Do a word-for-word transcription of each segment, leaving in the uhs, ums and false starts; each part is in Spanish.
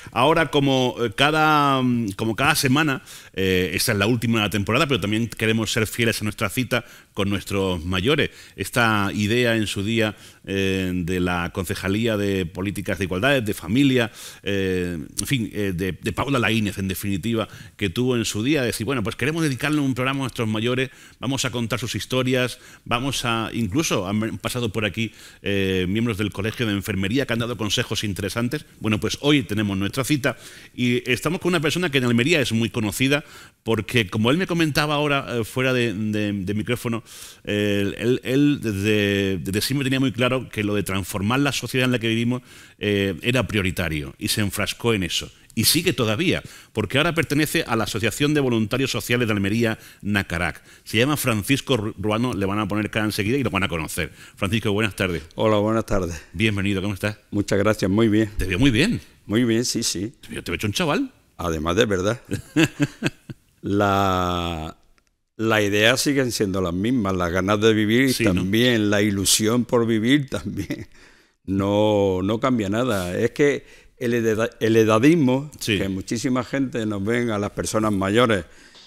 ahora como cada, como cada semana, eh, esta es la última de la temporada, pero también queremos ser fieles a nuestra cita con nuestros mayores. Esta idea en su día eh, de la Concejalía de Políticas de Igualdad, de Familia, eh, en fin, eh, de, de Paula Laínez, en definitiva, que tuvo en su día, de decir, bueno, pues queremos dedicarle un programa a nuestros mayores, vamos a contar sus historias, vamos a, incluso han pasado por aquí eh, miembros del Colegio de Enfermería que han dado consejos interesantes. Bueno, pues hoy tenemos nuestra cita y estamos con una persona que en Almería es muy conocida porque, como él me comentaba ahora eh, fuera de, de, de micrófono, eh, él, él desde, desde siempre tenía muy claro que lo de transformar la sociedad en la que vivimos eh, era prioritario y se enfrascó en eso. Y sigue todavía, porque ahora pertenece a la Asociación de Voluntarios Sociales de Almería, Nacarac. Se llama Francisco Ruano, le van a poner cara enseguida y lo van a conocer. Francisco, buenas tardes. Hola, buenas tardes. Bienvenido, ¿cómo estás? Muchas gracias, muy bien. Te veo muy bien. Muy bien, sí, sí. Te veo, te veo hecho un chaval. Además de verdad. la, la idea siguen siendo las mismas, las ganas de vivir sí, también, ¿no? La ilusión por vivir también. No, no cambia nada. Es que el, edad, el edadismo, sí. que muchísima gente nos ven a las personas mayores,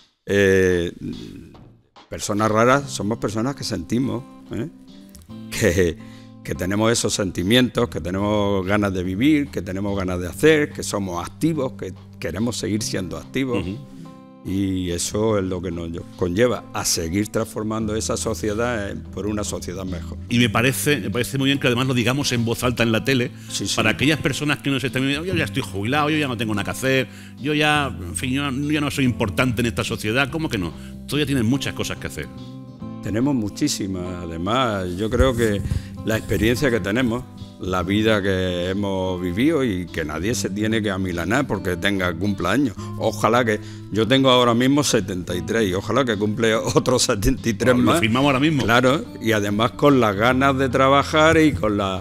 eh, personas raras, somos personas que sentimos, ¿eh? que, que tenemos esos sentimientos, que tenemos ganas de vivir, que tenemos ganas de hacer, que somos activos, que queremos seguir siendo activos. Uh-huh. Y eso es lo que nos conlleva a seguir transformando esa sociedad por una sociedad mejor. Y me parece, me parece muy bien que además lo digamos en voz alta en la tele, sí, sí. para aquellas personas que nos están viendo, yo ya estoy jubilado, yo ya no tengo nada que hacer, yo ya, en fin, yo ya no soy importante en esta sociedad, ¿cómo que no? Todavía tienen muchas cosas que hacer. Tenemos muchísimas, además, yo creo que la experiencia que tenemos, la vida que hemos vivido y que nadie se tiene que amilanar porque tenga cumpleaños. Ojalá que, yo tengo ahora mismo setenta y tres y ojalá que cumple otros setenta y tres bueno, más. Lo firmamos ahora mismo. Claro, y además con las ganas de trabajar y con la,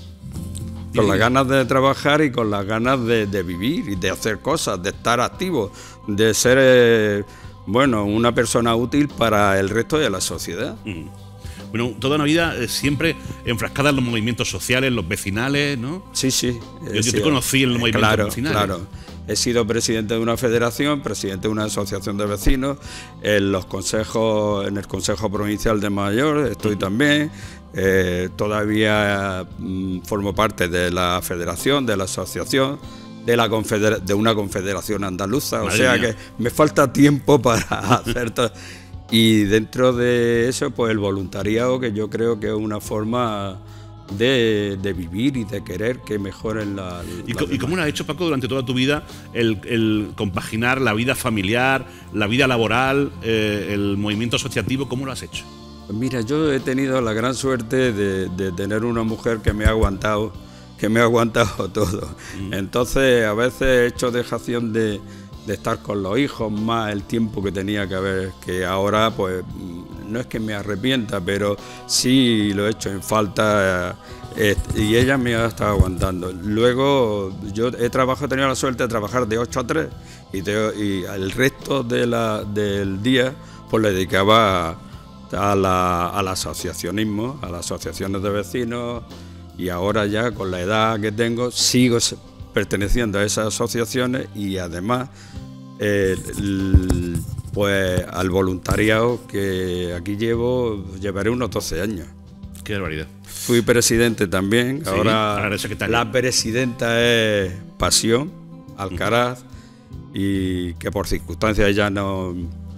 con las ganas de trabajar y con las ganas de, de vivir y de hacer cosas, de estar activo, de ser, eh, bueno, una persona útil para el resto de la sociedad. Mm. Bueno, toda una vida eh, siempre enfrascada en los movimientos sociales, los vecinales, ¿no? Sí, sí. Yo, yo sí, te conocí en los movimientos claro, vecinales. Claro, he sido presidente de una federación, presidente de una asociación de vecinos, en los consejos, en el Consejo Provincial de Mayores estoy uh-huh. también, eh, todavía mm, formo parte de la federación, de la asociación, de, la confedera- de una confederación andaluza, Madre o sea mía. Que me falta tiempo para hacer todo. Y dentro de eso, pues el voluntariado, que yo creo que es una forma de, de vivir y de querer que mejoren la... ¿Y, la ¿Y cómo lo has hecho, Paco, durante toda tu vida, el, el compaginar la vida familiar, la vida laboral, eh, el movimiento asociativo? ¿Cómo lo has hecho? Pues mira, yo he tenido la gran suerte de, de tener una mujer que me ha aguantado, que me ha aguantado todo. Mm. Entonces, a veces he hecho dejación de... de estar con los hijos más el tiempo que tenía que haber, que ahora pues no es que me arrepienta, pero sí lo he hecho en falta eh, y ella me ha estado aguantando. Luego yo he trabajado, he tenido la suerte de trabajar de ocho a tres y, te, y el resto de la, del día pues le dedicaba a la, al asociacionismo, a las asociaciones de vecinos y ahora ya con la edad que tengo sigo perteneciendo a esas asociaciones y además eh, el, pues al voluntariado que aquí llevo, llevaré unos doce años. Qué barbaridad. Fui presidente también, sí, ahora la presidenta es Pasión Alcaraz uh-huh. y que por circunstancias ya no,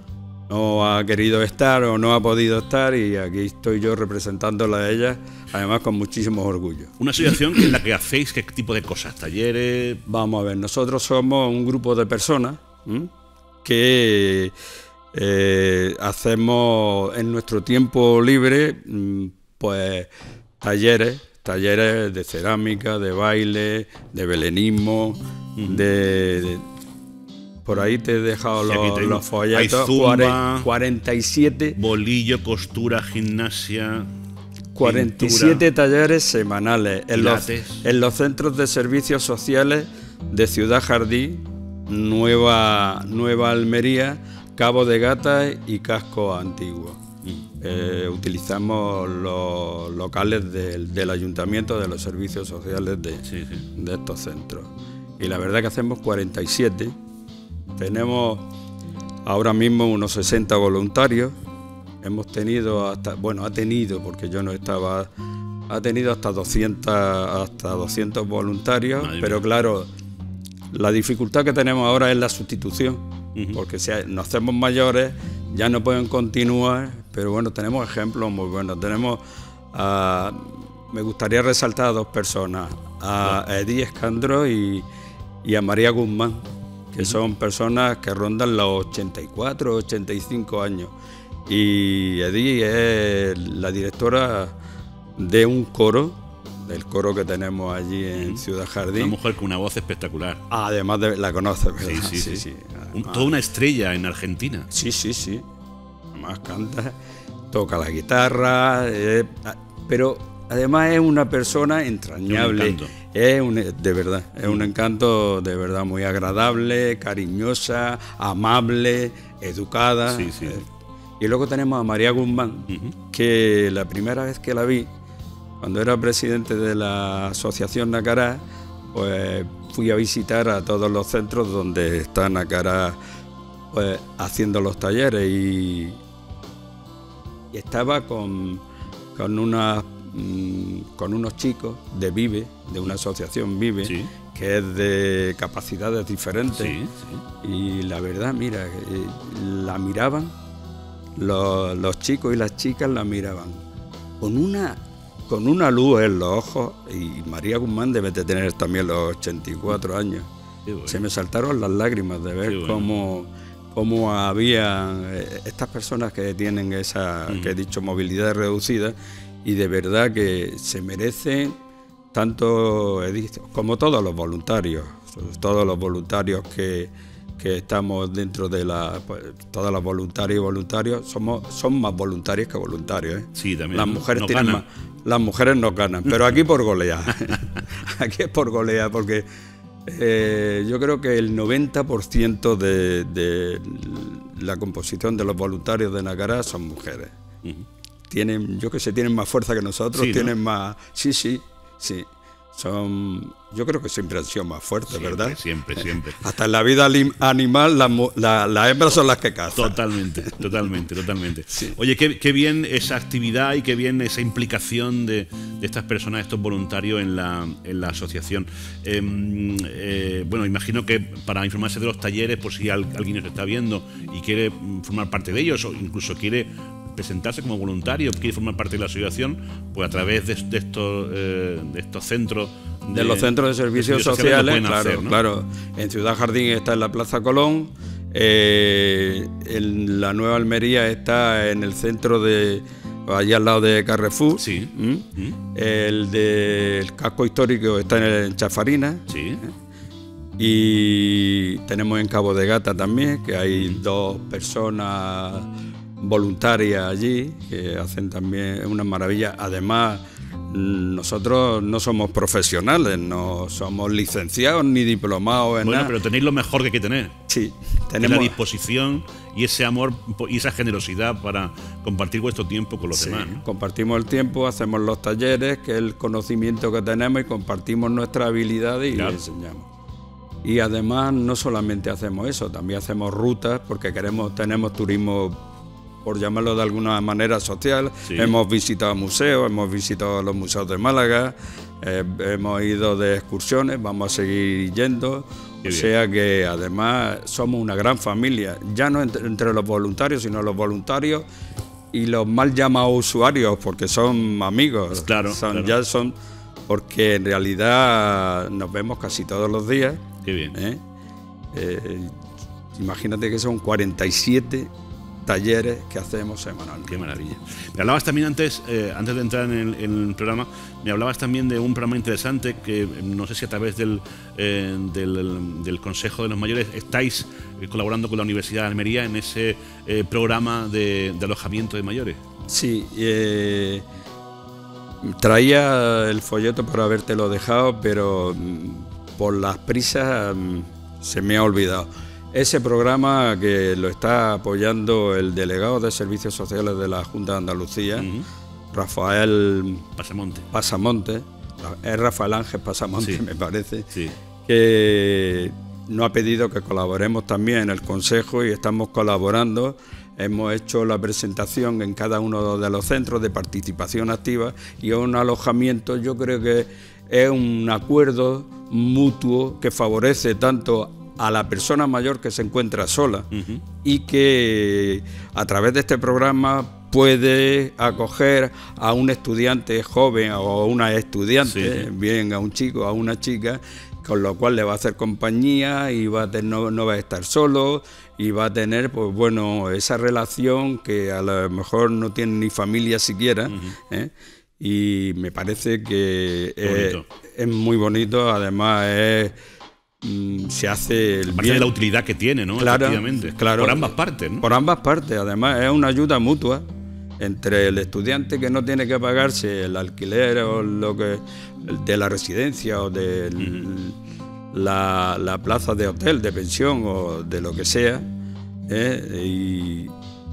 no ha querido estar o no ha podido estar y aquí estoy yo representándola a ella, además con muchísimo orgullo. ¿Una asociación en la que hacéis qué tipo de cosas? ¿Talleres? Vamos a ver, nosotros somos un grupo de personas ¿m? que eh, hacemos en nuestro tiempo libre pues talleres, talleres de cerámica, de baile, de belenismo, uh-huh. de... de por ahí te he dejado sí, los, los folletos. Zumba, cuarenta y siete. Bolillo, costura, gimnasia. cuarenta y siete pintura, talleres semanales en los, en los centros de servicios sociales de Ciudad Jardín, Nueva, Nueva Almería, Cabo de Gata y Casco Antiguo. Mm. Eh, utilizamos los locales del, del ayuntamiento, de los servicios sociales de, sí, sí. de estos centros. y la verdad que hacemos cuarenta y siete. Tenemos ahora mismo unos sesenta voluntarios. Hemos tenido hasta, bueno, ha tenido, porque yo no estaba, ha tenido hasta doscientos, hasta doscientos voluntarios, Madre pero mía. Claro, la dificultad que tenemos ahora es la sustitución, uh-huh. porque si nos hacemos mayores ya no pueden continuar, pero bueno, tenemos ejemplos muy buenos. Tenemos, uh, me gustaría resaltar a dos personas, a uh-huh. Edith Escandro y, y a María Guzmán, que uh-huh. son personas que rondan los ochenta y cuatro, ochenta y cinco años. Y Edith es la directora de un coro, del coro que tenemos allí en uh-huh. Ciudad Jardín. Una mujer con una voz espectacular. Además de, la conoces, ¿verdad? Sí, sí, sí. sí. sí. Un, toda una estrella en Argentina. Sí, sí, sí. Además canta, toca la guitarra, eh, pero además es una persona entrañable. Un es un, de verdad, es un encanto de verdad muy agradable, cariñosa, amable, educada. Sí, sí. Eh, y luego tenemos a María Guzmán, uh-huh. que la primera vez que la vi, cuando era presidente de la Asociación Nacará, pues fui a visitar a todos los centros donde está Nacará pues, haciendo los talleres y, y estaba con, con, una, mmm, con unos chicos de Vive, de una asociación Vive, sí. que es de capacidades diferentes. Sí, sí. Y la verdad, mira, eh, la miraban, los, los chicos y las chicas la miraban con una... con una luz en los ojos, y María Guzmán debe de tener también los ochenta y cuatro años. Bueno. Se me saltaron las lágrimas de ver bueno. cómo, cómo había estas personas que tienen esa, uh-huh. que he dicho, movilidad reducida, y de verdad que se merecen tanto como todos los voluntarios, todos los voluntarios que, que estamos dentro de la, pues, todos los voluntarios y voluntarios somos son más voluntarios que voluntarios, ¿eh? Sí, también. Las mujeres no tienen más, las mujeres no ganan, pero aquí por golea, aquí es por golea, porque eh, yo creo que el noventa por ciento de, de la composición de los voluntarios de Nacará son mujeres. Uh-huh. Tienen, yo que sé, tienen más fuerza que nosotros, sí, tienen ¿no? más, sí, sí, sí. Son, yo creo que siempre han sido más fuertes, siempre, ¿verdad? Siempre, siempre. Hasta en la vida animal las la, la hembras son las que cazan. Totalmente, totalmente, totalmente. Sí. Oye, qué, qué bien esa actividad y qué bien esa implicación de, de estas personas, estos voluntarios en la, en la asociación. Eh, eh, bueno, imagino que para informarse de los talleres, por si alguien nos está viendo y quiere formar parte de ellos o incluso quiere presentarse como voluntario, quiere formar parte de la asociación, pues a través de, de, estos, eh, de estos centros de, de los centros de servicios, de servicios sociales, sociales claro, hacer, ¿no? Claro. En Ciudad Jardín está en la Plaza Colón, eh, en la Nueva Almería está en el centro de allá al lado de Carrefour, sí. ¿Mm? ¿Mm? El del casco histórico está en, el, en Chafarina, sí. ¿eh? Y tenemos en Cabo de Gata también, que hay mm. dos personas voluntarias allí que hacen también una maravilla. Además, nosotros no somos profesionales, no somos licenciados ni diplomados en bueno, nada. Pero tenéis lo mejor que hay que tener. Sí, tenemos la disposición y ese amor y esa generosidad para compartir vuestro tiempo con los sí, demás, ¿no? Compartimos el tiempo, hacemos los talleres, que es el conocimiento que tenemos, y compartimos nuestras habilidades y claro. les enseñamos. Y además no solamente hacemos eso, también hacemos rutas porque queremos, tenemos turismo, por llamarlo de alguna manera, social. Sí. Hemos visitado museos, hemos visitado los museos de Málaga, eh, hemos ido de excursiones, vamos a seguir yendo. Qué o bien. Sea que además somos una gran familia, ya no entre, entre los voluntarios, sino los voluntarios y los mal llamados usuarios, porque son amigos. Claro, son, claro. Ya son, porque en realidad nos vemos casi todos los días. Qué bien. ¿Eh? Eh, imagínate que son cuarenta y siete talleres que hacemos semanalmente. Qué maravilla. Me hablabas también antes, eh, antes de entrar en el, en el programa, me hablabas también de un programa interesante que no sé si a través del, eh, del, del Consejo de los Mayores estáis eh, colaborando con la Universidad de Almería en ese eh, programa de, de alojamiento de mayores. Sí, eh, traía el folleto por habértelo dejado, pero por las prisas se me ha olvidado. Ese programa que lo está apoyando el delegado de Servicios Sociales de la Junta de Andalucía, uh-huh. Rafael Pasamonte. Pasamonte, es Rafael Ángel Pasamonte, sí. me parece. Sí. que nos ha pedido que colaboremos también en el Consejo y estamos colaborando. Hemos hecho la presentación en cada uno de los centros de participación activa y un alojamiento. Yo creo que es un acuerdo mutuo que favorece tanto a la persona mayor que se encuentra sola uh-huh. y que a través de este programa puede acoger a un estudiante joven o a una estudiante, sí. bien a un chico o a una chica, con lo cual le va a hacer compañía y va a tener, no, no va a estar solo y va a tener, pues bueno, esa relación que a lo mejor no tiene ni familia siquiera, uh-huh. ¿eh? Y me parece que es, es muy bonito, además es, mm, se hace el bien. De la utilidad que tiene, ¿no? Claro, efectivamente. Claro, por ambas partes, ¿no? Por ambas partes, además es una ayuda mutua entre el estudiante que no tiene que pagarse el alquiler o lo que de la residencia o de uh-huh. la, la plaza de hotel, de pensión o de lo que sea, ¿eh? Y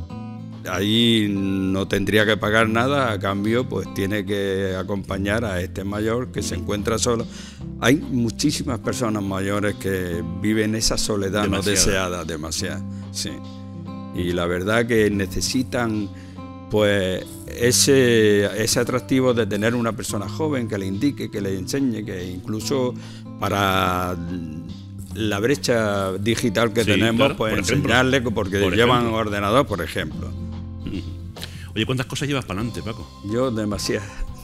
ahí no tendría que pagar nada, a cambio pues tiene que acompañar a este mayor que se encuentra solo. Hay muchísimas personas mayores que viven esa soledad demasiada. no deseada, demasiada, sí. Y la verdad que necesitan pues ese, ese atractivo de tener una persona joven que le indique, que le enseñe, que incluso para la brecha digital que sí, tenemos, claro, pues por enseñarle, ejemplo, porque por llevan ejemplo. ordenador, por ejemplo. Oye, ¿cuántas cosas llevas para adelante, Paco? Yo demasiadas.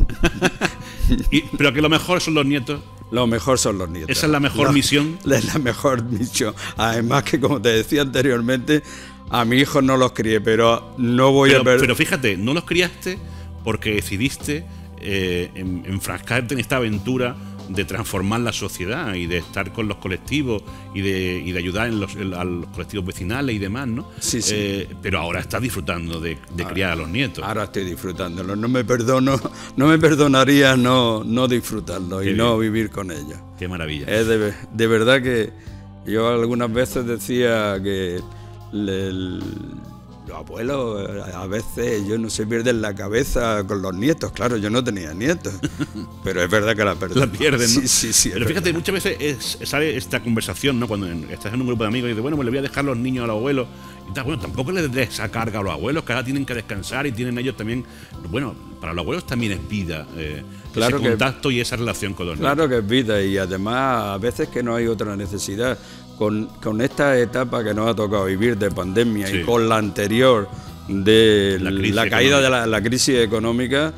y, pero que lo mejor son los nietos. Lo mejor son los nietos. Esa es la mejor la, misión. Es la mejor misión. Además que, como te decía anteriormente, a mi hijo no los crié, pero no voy pero, a ver. Pero fíjate, no los criaste porque decidiste eh, en, enfrascarte en esta aventura de transformar la sociedad y de estar con los colectivos y de, y de ayudar en los, en, a los colectivos vecinales y demás, ¿no? Sí, sí. Eh, pero ahora estás disfrutando de, de ahora, criar a los nietos. Ahora estoy disfrutándolo. No me perdono, no me perdonaría no, no disfrutarlo y bien. no vivir con ellos. Qué maravilla. Es de, de verdad que yo algunas veces decía que el, los abuelos a veces, yo no sé, pierden la cabeza con los nietos. Claro, yo no tenía nietos, pero es verdad que la pierden. La pierden, ¿no? Sí, sí, sí. Pero fíjate, muchas veces es, sale esta conversación, ¿no? Cuando estás en un grupo de amigos y dices, bueno, pues le voy a dejar los niños a los abuelos. Y tal, bueno, tampoco les des esa carga a los abuelos, que ahora tienen que descansar y tienen ellos también. Bueno, para los abuelos también es vida, eh, claro ese contacto y esa relación con los claro niños. Claro que es vida, y además a veces que no hay otra necesidad. Con, con esta etapa que nos ha tocado vivir de pandemia sí. y con la anterior de la, la caída de la, la crisis económica,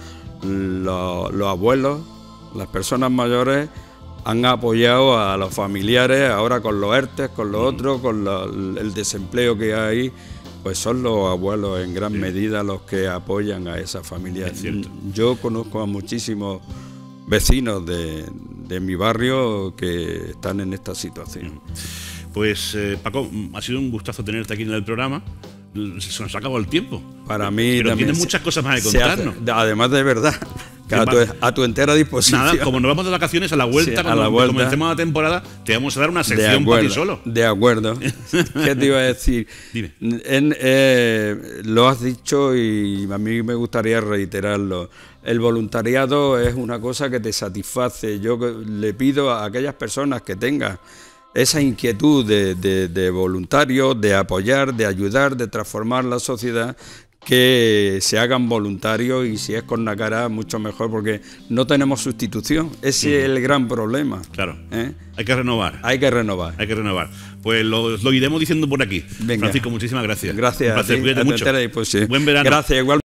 lo, los abuelos, las personas mayores han apoyado a los familiares, ahora con los ERTES, con los mm. otros, con lo, el desempleo que hay, pues son los abuelos en gran sí. medida los que apoyan a esas familias. Yo conozco a muchísimos vecinos de, de mi barrio que están en esta situación. Pues eh, Paco, ha sido un gustazo tenerte aquí en el programa. Se nos ha acabado el tiempo. Para mí pero también. Tienes muchas cosas más que contarnos. Hace, además de verdad, que a, tu, a tu entera disposición. Nada, como nos vamos de vacaciones, a la vuelta, sí, cuando a la vuelta, comencemos la temporada, te vamos a dar una sección para ti solo. De acuerdo. ¿Qué te iba a decir? Dime. En, eh, lo has dicho y a mí me gustaría reiterarlo. El voluntariado es una cosa que te satisface. Yo le pido a aquellas personas que tengan esa inquietud de, de, de voluntario, de apoyar, de ayudar, de transformar la sociedad, que se hagan voluntarios, y si es con la cara mucho mejor, porque no tenemos sustitución. Ese uh-huh. es el gran problema. Claro. ¿Eh? Hay que renovar. Hay que renovar. Hay que renovar. Pues lo, lo iremos diciendo por aquí. Venga. Francisco, muchísimas gracias. Gracias. Un placer, a ti, cuídate a mucho. Pues sí. Buen verano. Gracias, igual.